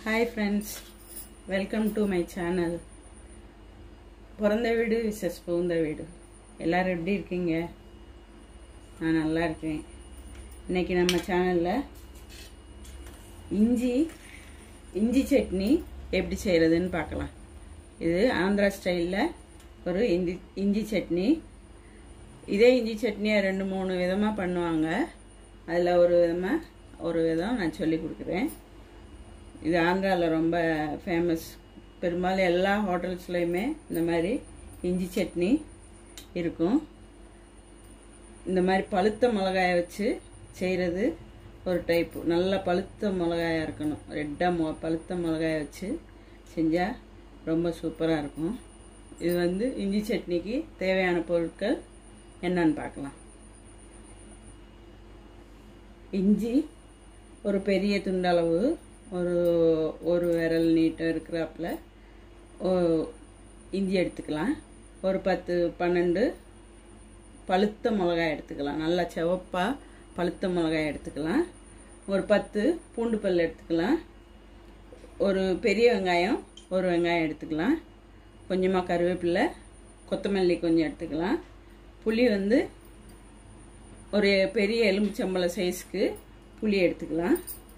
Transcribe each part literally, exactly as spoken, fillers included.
Hi friends, welcome to my channel. பிறந்த வீடு versus புகுந்த வீடு. எல்லாரும் எப்படி இருக்கீங்க? நான் நல்லா இருக்கேன். இன்னைக்கு நம்ம சேனல்ல இஞ்சி இஞ்சி சட்னி எப்படி செய்யறதுன்னு பார்க்கலாம். இது ஆந்திரா ஸ்டைல்ல ஒரு இஞ்சி இஞ்சி சட்னி. இதே இஞ்சி சட்னியை ரெண்டு மூணு விதமா பண்ணுவாங்க. அதுல ஒரு விதமா ஒரு விதம் நான் சொல்லி கொடுக்குறேன். இது ஆந்திராவில் ரொம்ப ஃபேமஸ். பெரும்பாலும் எல்லா ஹோட்டல்ஸ்லையுமே இந்த மாதிரி இஞ்சி சட்னி இருக்கும். இந்த மாதிரி பழுத்த மிளகாயை வச்சு செய்கிறது ஒரு டைப்பு. நல்ல பழுத்த மிளகாயாக இருக்கணும். ரெட்டாக மொ பழுத்த மிளகாயை வச்சு செஞ்சால் ரொம்ப சூப்பராக இருக்கும். இது வந்து இஞ்சி சட்னிக்கு தேவையான பொருட்கள் என்னன்னு பார்க்கலாம். இஞ்சி ஒரு பெரிய துண்டளவு, ஒரு ஒரு விரல் நீட்டம் இருக்கிறாப்புல இஞ்சி எடுத்துக்கலாம். ஒரு பத்து பன்னெண்டு பழுத்த மிளகாய் எடுத்துக்கலாம். நல்லா சிவப்பாக பழுத்த மிளகாய் எடுத்துக்கலாம். ஒரு பத்து பூண்டு பல் எடுத்துக்கலாம். ஒரு பெரிய வெங்காயம் ஒரு வெங்காயம் எடுத்துக்கலாம். கொஞ்சமாக கருவேப்பிலை, கொத்தமல்லி கொஞ்சம் எடுத்துக்கலாம். புளி வந்து ஒரு பெரிய எலுமிச்சம்பழம் சைஸ்க்கு புளி எடுத்துக்கலாம்.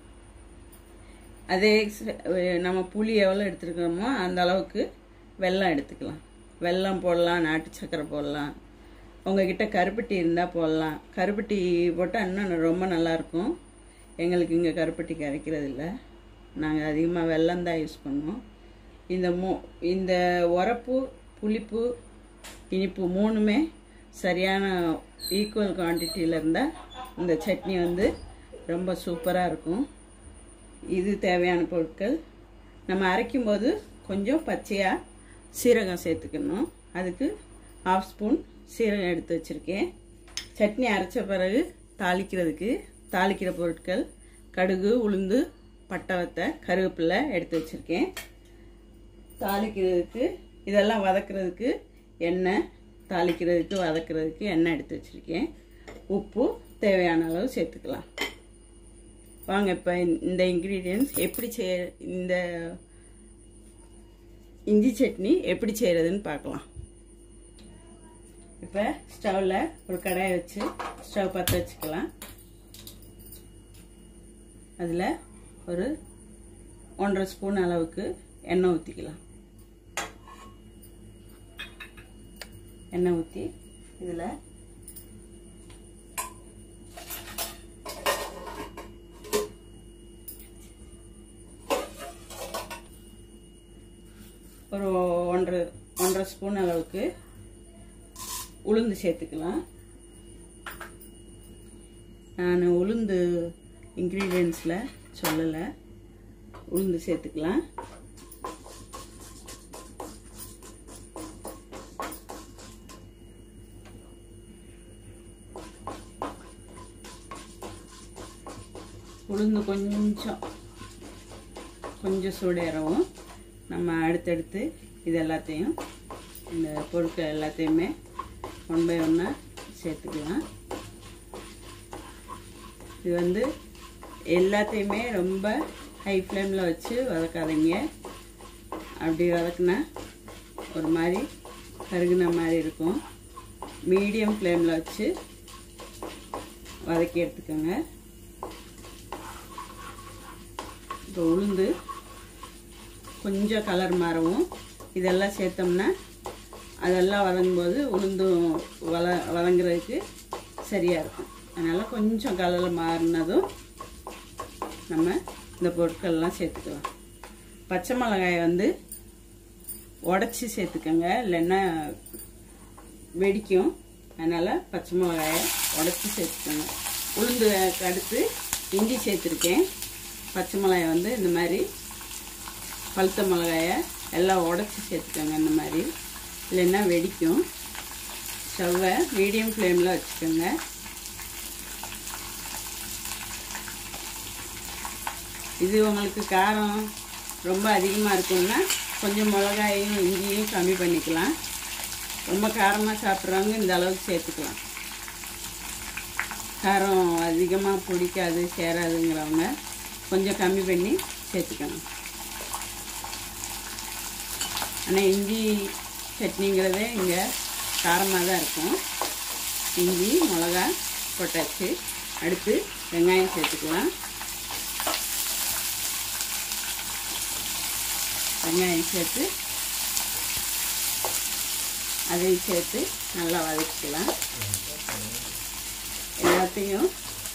அதே நம்ம புளி எவ்வளோ எடுத்துருக்கோமோ அந்த அளவுக்கு வெல்லம் எடுத்துக்கலாம். வெல்லம் போடலாம், நாட்டு சக்கரை போடலாம். உங்ககிட்ட கருப்பட்டி இருந்தால் போடலாம். கருப்பட்டி போட்டால் இன்னும் ரொம்ப நல்லாயிருக்கும். எங்களுக்கு இங்கே கருப்பட்டி கிடைக்கிறது இல்லை. நாங்கள் அதிகமாக வெல்லம் தான் யூஸ் பண்ணுவோம். இந்த மூ இந்த உரப்பு, புளிப்பு, இனிப்பு மூணுமே சரியான ஈக்குவல் குவான்டிட்டியில் இருந்தால் இந்த சட்னி வந்து ரொம்ப சூப்பராக இருக்கும். இது தேவையான பொருட்கள். நம்ம அரைக்கும்போது கொஞ்சம் பச்சையாக சீரகம் சேர்த்துக்கணும். அதுக்கு ஹாஃப் ஸ்பூன் சீரகம் எடுத்து வச்சுருக்கேன். சட்னி அரைச்ச பிறகு தாளிக்கிறதுக்கு தாளிக்கிற பொருட்கள் கடுகு, உளுந்து, பட்டை வத்தை, கருவேப்பிலை எடுத்து வச்சுருக்கேன். தாளிக்கிறதுக்கு இதெல்லாம் வதக்கிறதுக்கு எண்ணெய், தாளிக்கிறதுக்கு வதக்கிறதுக்கு எண்ணெய் எடுத்து வச்சுருக்கேன். உப்பு தேவையான அளவு சேர்த்துக்கலாம். வாங்க இப்போ இந்த இன்க்ரீடியன்ட்ஸ் எப்படி செய் இந்த இஞ்சி சட்னி எப்படி செய்கிறதுன்னு பார்க்கலாம். இப்போ ஸ்டவ்வில் ஒரு கடாயை வச்சு ஸ்டவ் பற்ற வச்சுக்கலாம். அதில் ஒரு ஒன்றரை ஸ்பூன் அளவுக்கு எண்ணெய் ஊற்றிக்கலாம். எண்ணெய் ஊற்றி இதில் ஒரு ஒன்றரை ஒன்றரை ஸ்பூன் அளவுக்கு உளுந்து சேர்த்துக்கலாம். நான் உளுந்து இன்க்ரீடியன்ஸில் சொல்லலை. உளுந்து சேர்த்துக்கலாம். உளுந்து கொஞ்சம் கொஞ்சம் சூடேறவும் நம்ம அடுத்தடுத்து இது எல்லாத்தையும் இந்த பொருட்கள் எல்லாத்தையுமே ஒன் பை ஒன்னாக சேர்த்துக்கலாம். இது வந்து எல்லாத்தையுமே ரொம்ப ஹை ஃப்ளேமில் வச்சு வதக்காதீங்க. அப்படி வதக்குனா ஒரு மாதிரி கருகுன மாதிரி இருக்கும். மீடியம் ஃப்ளேமில் வச்சு வதக்கி எடுத்துக்கோங்க. இப்போ உளுந்து கொஞ்சம் கலர் மாறவும் இதெல்லாம் சேர்த்தோம்னா அதெல்லாம் வதங்கும்போது உளுந்தும் வள வதங்குறதுக்கு சரியாக இருக்கும். அதனால் கொஞ்சம் கலர் மாறினதும் நம்ம இந்த பொருட்கள்லாம் சேர்த்துக்கலாம். பச்சை மிளகாயை வந்து உடச்சி சேர்த்துக்கோங்க, இல்லைன்னா வெடிக்கும். அதனால் பச்சை மிளகாயை உடச்சி சேர்த்துக்கோங்க. உளுந்து அடுத்து இஞ்சி சேர்த்துருக்கேன். பச்சை மிளகாயை வந்து இந்த மாதிரி பழுத்த மிளகாயை எல்லாம் உடச்சி சேர்த்துக்கோங்க. இந்த மாதிரி இல்லைன்னா வெடிக்கும். ஸ்டவ்வை மீடியம் ஃப்ளேமில் வச்சுக்கோங்க. இது உங்களுக்கு காரம் ரொம்ப அதிகமாக இருக்குன்னா கொஞ்சம் மிளகாயும் இஞ்சியும் கம்மி பண்ணிக்கலாம். ரொம்ப காரமாக சாப்பிட்றவங்க இந்த அளவுக்கு சேர்த்துக்கலாம். காரம் அதிகமாக பிடிக்காது, சேராதுங்கிறவங்க கொஞ்சம் கம்மி பண்ணி சேர்த்துக்கணும். ஆனால் இஞ்சி சட்னிங்கிறது இங்கே காரமாக தான் இருக்கும். இஞ்சி மிளகா போட்டாச்சு. அடுத்து வெங்காயம் சேர்த்துக்கலாம். வெங்காயம் சேர்த்து அதையும் சேர்த்து நல்லா வதக்கிக்கலாம். எல்லாத்தையும்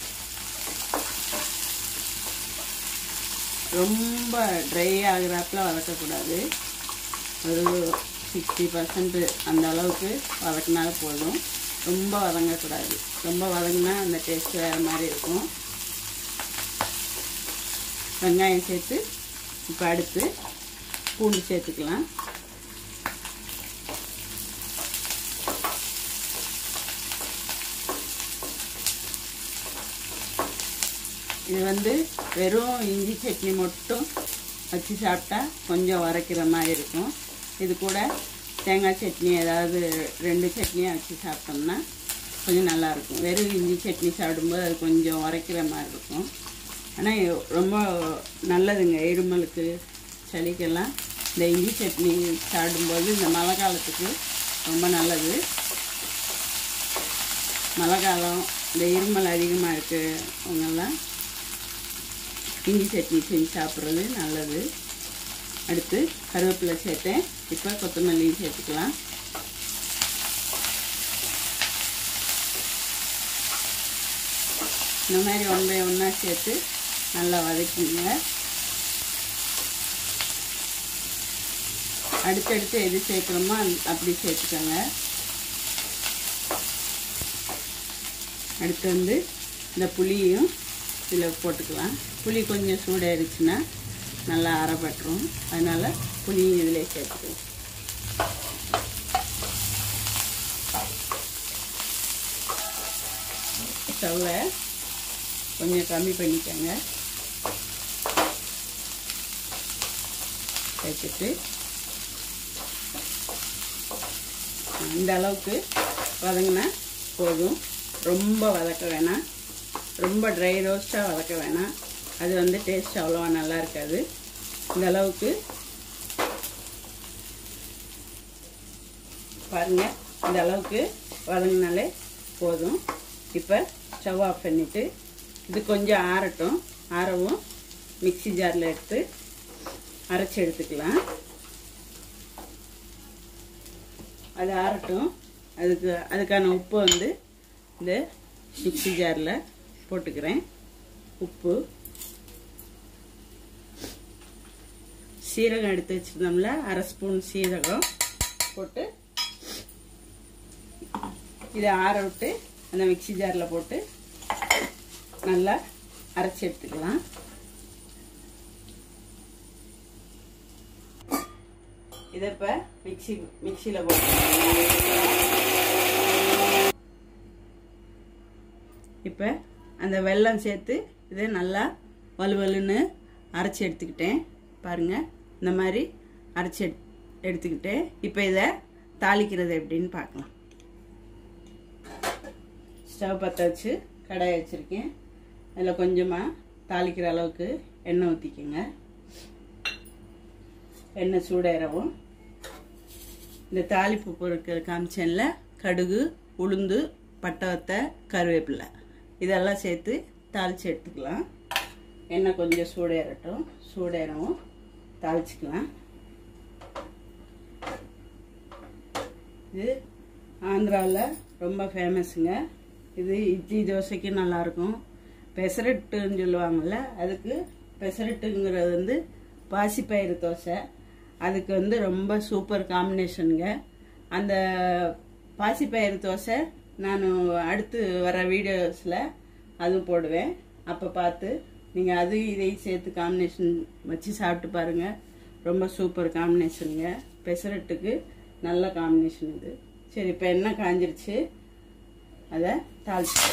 ரொம்ப ட்ரை ஆகுறாப்புல வதக்கக்கூடாது. ஒரு சிக்ஸ்டி பர்சன்ட் அந்த அளவுக்கு வதக்கினாலும் போதும். ரொம்ப வதங்கக்கூடாது. ரொம்ப வதங்கினா அந்த டேஸ்ட் வேறு மாதிரி இருக்கும். வெங்காயம் சேர்த்து இப்போ அடுத்து பூண்டு சேர்த்துக்கலாம். இது வந்து வெறும் இஞ்சி சட்னி மட்டும் வச்சு சாப்பிட்டா கொஞ்சம் உரைக்கிற மாதிரி இருக்கும். இது கூட தேங்காய் சட்னி ஏதாவது ரெண்டு சட்னியாக வச்சு சாப்பிட்டோம்னா கொஞ்சம் நல்லாயிருக்கும். வெறும் இஞ்சி சட்னி சாப்பிடும்போது அது கொஞ்சம் உரைக்கிற மாதிரி இருக்கும். ஆனால் ரொம்ப நல்லதுங்க இருமலுக்கு சளிக்கெல்லாம். இந்த இஞ்சி சட்னி சாப்பிடும்போது இந்த மழை காலத்துக்கு ரொம்ப நல்லது. மழை காலம் இந்த இருமல் அதிகமாக இருக்கிறவங்கெல்லாம் இஞ்சி சட்னி செஞ்சு சாப்பிட்றது நல்லது. அடுத்து கருவேப்பிலை சேர்த்தேன். இப்போ கொத்தமல்லியும் சேர்த்துக்கலாம். இந்த மாதிரி ஒன் பை ஒன்றா சேர்த்து நல்லா வதக்கிங்க. அடுத்தடுத்து எது சேர்க்குறோமோ அப்படி சேர்த்துக்கோங்க. அடுத்து வந்து இந்த புளியும் இதில் போட்டுக்கலாம். புளி கொஞ்சம் சூடாயிருச்சுன்னா நல்லா அரைப்பட்டுரும். அதனால் புளியும் இதிலே சேர்த்துக்கலாம். ஸ்டவ்வை கொஞ்சம் கம்மி பண்ணிக்கோங்க. வச்சுட்டு இந்த அளவுக்கு வதங்கினா போதும். ரொம்ப வதக்க வேணாம். ரொம்ப ட்ரை ரோஸ்ட்டாக வதக்க வேணாம். அது வந்து டேஸ்ட் அவ்வளோவா நல்லா இருக்காது. இந்த அளவுக்கு பாருங்கள். இந்த அளவுக்கு வதங்கினாலே போதும். இப்போ ஸ்டவ் ஆஃப் பண்ணிவிட்டு இது கொஞ்சம் ஆறட்டும். ஆறவும் மிக்ஸி ஜாரில் எடுத்து அரைச்சி எடுத்துக்கலாம். அது ஆறட்டும். அதுக்கு அதுக்கான உப்பு வந்து இந்த மிக்ஸி ஜாரில் போட்டுக்கிறேன். உப்பு, சீரகம் எடுத்து வச்சுருந்தோம்ல அரை ஸ்பூன் சீரகம் போட்டு இதை ஆற விட்டு அந்த மிக்ஸி ஜாரில் போட்டு நல்லா அரைச்சி எடுத்துக்கலாம். இதை இப்போ மிக்ஸி மிக்ஸியில் போட்டு இப்போ அந்த வெல்லம் சேர்த்து இதை நல்லா வலுவலுன்னு அரைச்சி எடுத்துக்கிட்டேன். பாருங்கள், இந்த மாதிரி அரைச்சி எடு எடுத்துக்கிட்டேன். இப்போ இதை தாளிக்கிறது எப்படின்னு பார்க்கலாம். ஸ்டவ் பற்ற வச்சு கடாய் வச்சுருக்கேன். அதில் கொஞ்சமாக தாளிக்கிற அளவுக்கு எண்ணெய் ஊற்றிக்கோங்க. எண்ணெய் சூடேறவும் இந்த தாளிப்பு பொருட்கள் காமிச்சேன்ல, கடுகு, உளுந்து, பட்டை வத்தை, கருவேப்பிலை இதெல்லாம் சேர்த்து தாளித்து எடுத்துக்கலாம். எண்ணெய் கொஞ்சம் சூடேறட்டும். சூடேறவும் தாளிச்சுக்கலாம். இது ஆந்திராவில் ரொம்ப ஃபேமஸுங்க. இது இட்லி தோசைக்கு நல்லாயிருக்கும். பெசரட்டுன்னு சொல்லுவாங்கள்ல, அதுக்கு பெசரட்டுங்கிறது வந்து பாசிப்பயிறு தோசை. அதுக்கு வந்து ரொம்ப சூப்பர் காம்பினேஷனுங்க. அந்த பாசிப்பயிறு தோசை நான் அடுத்து வர வீடியோஸில் அதுவும் போடுவேன். அப்போ பார்த்து நீங்கள் அது இதையும் சேர்த்து காம்பினேஷன் வச்சு சாப்பிட்டு பாருங்கள். ரொம்ப சூப்பர் காம்பினேஷனுங்க. பெசரட்டுக்கு நல்ல காம்பினேஷன் இது. சரி, இப்போ எண்ணெய் காஞ்சிருச்சு. அதை தாளிச்சு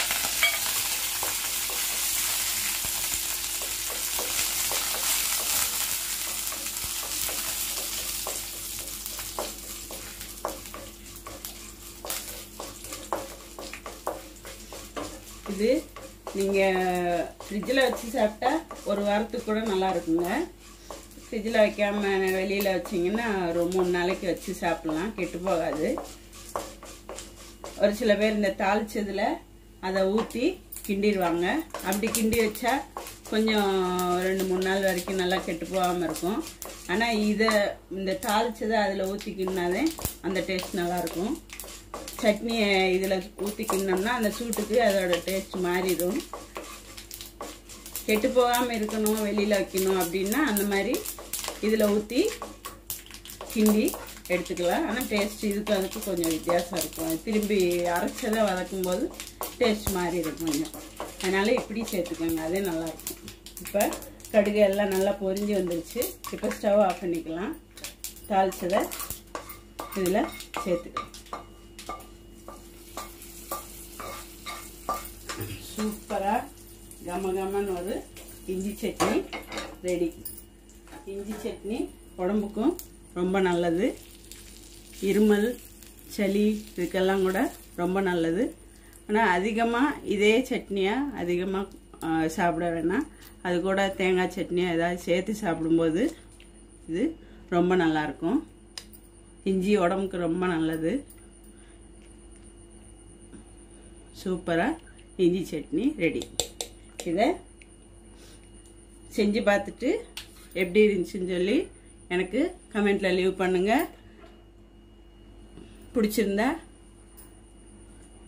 இது நீங்கள் ஃப்ரிட்ஜில் வச்சு சாப்பிட்டா ஒரு வாரத்துக்கு கூட நல்லா இருக்குங்க. ஃப்ரிட்ஜில் வைக்காமல் வெளியில் வச்சிங்கன்னா ஒரு மூணு நாளைக்கு வச்சு சாப்பிட்லாம், கெட்டு போகாது. ஒரு சில பேர் இந்த தாளிச்சதில் அதை ஊற்றி கிண்டிடுவாங்க. அப்படி கிண்டி வச்சா கொஞ்சம் ரெண்டு மூணு நாள் வரைக்கும் நல்லா கெட்டு போகாமல் இருக்கும். ஆனால் இதை இந்த தாளிச்சதை அதில் ஊற்றி கிண்டினாதே அந்த டேஸ்ட் நல்லாயிருக்கும். சட்னியை இதில் ஊற்றி கிண்டினோம்னா அந்த சூட்டுக்கு அதோட டேஸ்ட் மாறிடும். கெட்டு போகாமல் இருக்கணும், வெளியில் வைக்கணும் அப்படின்னா அந்த மாதிரி இதில் ஊற்றி கிண்டி எடுத்துக்கலாம். ஆனால் டேஸ்ட் இதுக்கு அதுக்கு கொஞ்சம் வித்தியாசம் இருக்கும். திரும்பி அரைச்சதை வதக்கும் போது டேஸ்ட் மாறிடும் கொஞ்சம். அதனால் இப்படி சேர்த்துக்கோங்க, அதே நல்லாயிருக்கும். இப்போ கடுகு எல்லாம் நல்லா பொரிஞ்சு வந்துருச்சு. இப்போ ஸ்டவ் ஆஃப் பண்ணிக்கலாம். தாளிச்சதை இதில் சேர்த்துக்கலாம். சூப்பராக கம கமன்னு ஒரு இஞ்சி சட்னி ரெடி. இஞ்சி சட்னி உடம்புக்கும் ரொம்ப நல்லது. இருமல், சளி இதுக்கெல்லாம் கூட ரொம்ப நல்லது. ஆனால் அதிகமாக இதே சட்னியாக அதிகமாக சாப்பிட வேணாம். அது கூட தேங்காய் சட்னியாக ஏதாவது சேர்த்து சாப்பிடும்போது இது ரொம்ப நல்லாயிருக்கும். இஞ்சி உடம்புக்கு ரொம்ப நல்லது. சூப்பராக இஞ்சி சட்னி ரெடி. இதை செஞ்சு பார்த்துட்டு எப்படி இருந்துச்சுன்னு சொல்லி எனக்கு கமெண்ட்டில் லீவ் பண்ணுங்கள். பிடிச்சிருந்தா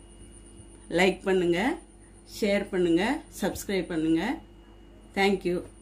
லைக் பண்ணுங்கள், ஷேர் பண்ணுங்கள், சப்ஸ்கிரைப் பண்ணுங்கள். தேங்க்யூ.